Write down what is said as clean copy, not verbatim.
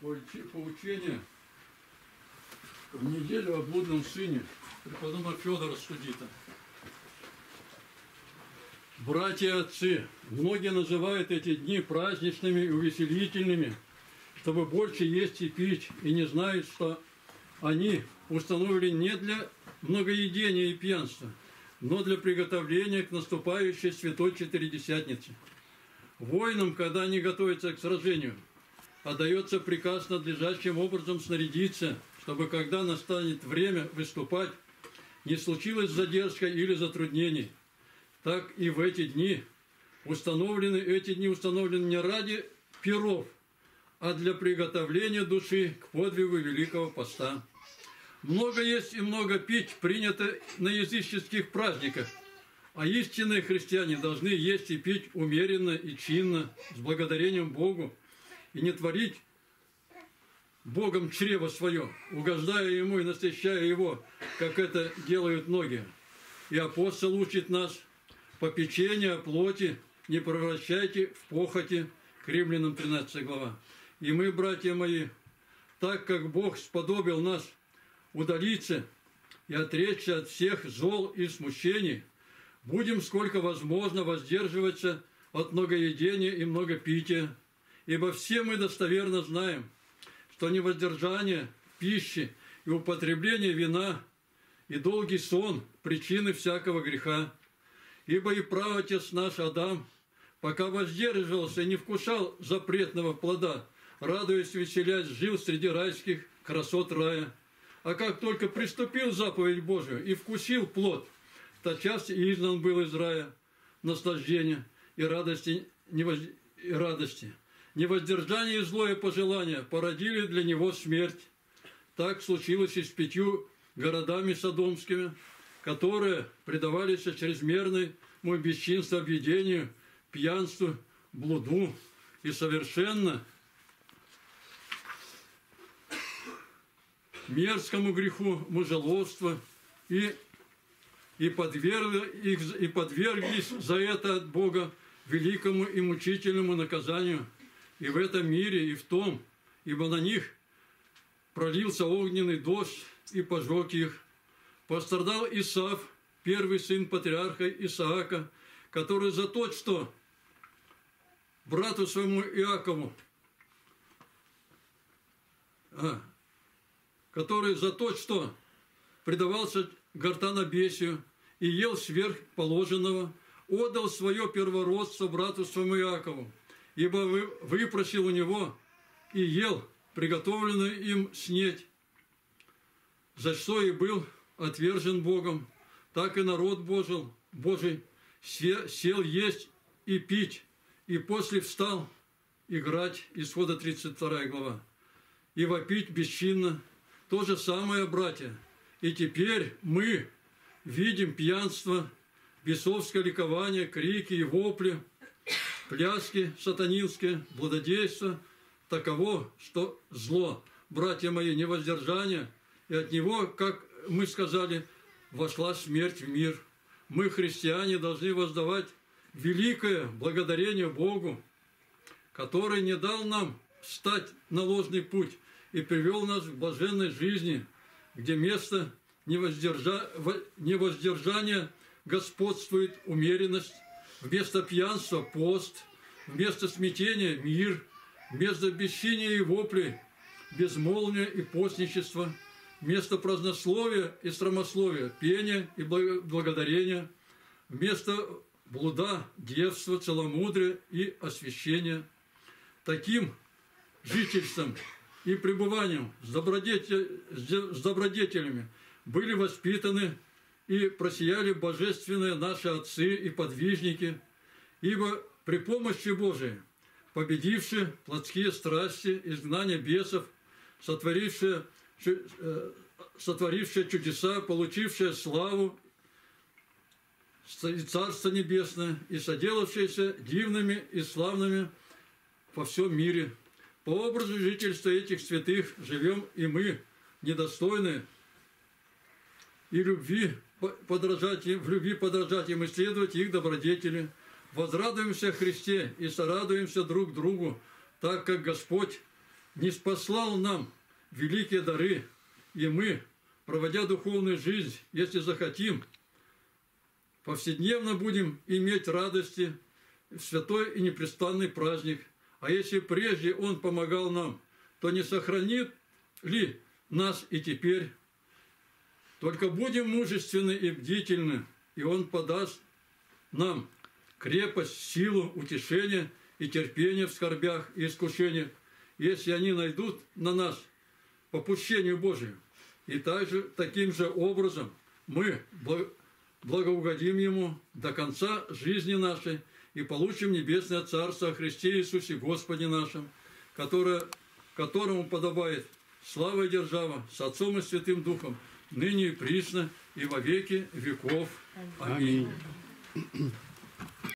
Поучение в неделю о блудном сыне преподобного Федора Студита. Братья и отцы, многие называют эти дни праздничными и увеселительными, чтобы больше есть и пить, и не знают, что они установлены не для многоедения и пьянства, но для приготовления к наступающей святой Четыредесятнице. Воинам, когда они готовятся к сражению, отдается приказ надлежащим образом снарядиться, чтобы, когда настанет время выступать, не случилось задержка или затруднений. Так и в эти дни установлены не ради пиров, а для приготовления души к подвигу Великого Поста. Много есть и много пить принято на языческих праздниках, а истинные христиане должны есть и пить умеренно и чинно, с благодарением Богу, и не творить Богом чрево свое, угождая Ему и насыщая Его, как это делают многие. И апостол учит нас: попечение о плоти не превращайте в похоти, к Римлянам 13 глава. И мы, братья мои, так как Бог сподобил нас удалиться и отречься от всех зол и смущений, будем сколько возможно воздерживаться от многоедения и многопития, ибо все мы достоверно знаем, что невоздержание пищи и употребление вина и долгий сон – причины всякого греха. Ибо и праотец наш Адам, пока воздерживался и не вкушал запретного плода, радуясь, веселясь, жил среди райских красот рая. А как только приступил заповедь Божию и вкусил плод, тотчас и изгнан был из рая наслаждения и радости. Невоздержание и злое пожелание породили для него смерть. Так случилось и с 5 городами содомскими, которые предавались чрезмерному бесчинству, объедению, пьянству, блуду и совершенно мерзкому греху мужеловства и подверглись за это от Бога великому и мучительному наказанию и в этом мире, и в том, ибо на них пролился огненный дождь и пожег их. Пострадал Исав, первый сын патриарха Исаака, который за то, что брату своему Иакову, который за то, что предавался гортанобесию и ел сверх положенного, отдал свое первородство брату своему Иакову, ибо выпросил у него и ел приготовленную им снеть, за что и был отвержен Богом. Так и народ Божий сел есть и пить, и после встал играть. Исхода 32 глава. И вопить бесчинно. То же самое, братья. И теперь мы видим пьянство, бесовское ликование, крики и вопли, пляски сатанинские, блудодейство, таково, что зло, братья мои, невоздержание, и от него, как мы сказали, вошла смерть в мир. Мы, христиане, должны воздавать великое благодарение Богу, который не дал нам встать на ложный путь и привел нас к блаженной жизни, где вместо невоздержания господствует умеренность, вместо пьянства – пост, вместо смятения – мир, вместо бесчиния и воплей – безмолвие и постничество, вместо празднословия и срамословия – пение и благодарение, вместо блуда – девство, целомудрие и освящение. Таким жительством и пребыванием с добродетелями были воспитаны и просияли божественные наши отцы и подвижники, ибо при помощи Божией, победившие плотские страсти, изгнание бесов, сотворившие чудеса, получившие славу и Царство Небесное, и соделавшиеся дивными и славными во всем мире. По образу жительства этих святых живем и мы, недостойные, и в любви подражать им, исследовать их добродетели. Возрадуемся Христе и сорадуемся друг другу, так как Господь ниспослал нам великие дары, и мы, проводя духовную жизнь, если захотим, повседневно будем иметь радости в святой и непрестанный праздник. А если прежде Он помогал нам, то не сохранит ли нас и теперь? Только будем мужественны и бдительны, и Он подаст нам крепость, силу, утешение и терпение в скорбях и искушениях, если они найдут на нас попущению Божию. И таким же образом мы благоугодим Ему до конца жизни нашей и получим небесное Царство о Христе Иисусе Господе нашем, которому подобает слава и держава с Отцом и Святым Духом, ныне и присно, и во веки веков. Аминь.